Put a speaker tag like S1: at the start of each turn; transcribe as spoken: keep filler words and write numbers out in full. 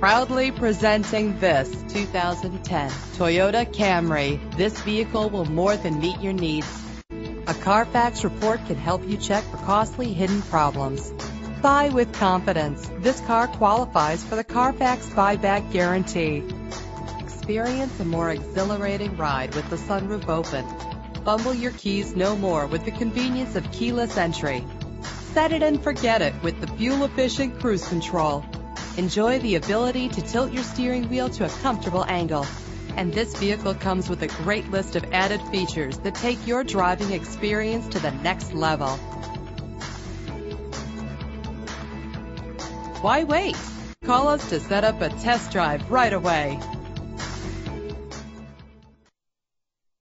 S1: Proudly presenting this two thousand ten Toyota Camry. This vehicle will more than meet your needs. A Carfax report can help you check for costly hidden problems. Buy with confidence. This car qualifies for the Carfax buyback guarantee. Experience a more exhilarating ride with the sunroof open. Fumble your keys no more with the convenience of keyless entry. Set it and forget it with the fuel-efficient cruise control. Enjoy the ability to tilt your steering wheel to a comfortable angle. And this vehicle comes with a great list of added features that take your driving experience to the next level. Why wait? Call us to set up a test drive right away.